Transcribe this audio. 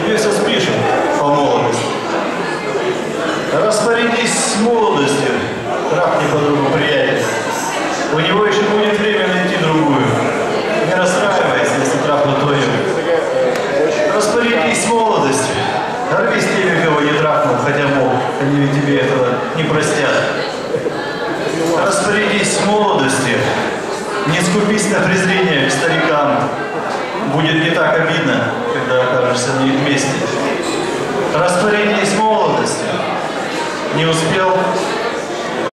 тебе все спишем по молодости. Распорядись с молодостью, трахни подругу приятеля. У него еще будет время найти другую. Не расстраивайся, если трахнут твою. Распорядись с молодостью. Рви с теми, кого не трахнул, хотя мог. Они ведь тебе этого не простят. Распорядись с молодостью. Не скупись на презрение к старикам. Будет не так обидно, когда окажешься вместе. Распорядись молодостью. Не успел,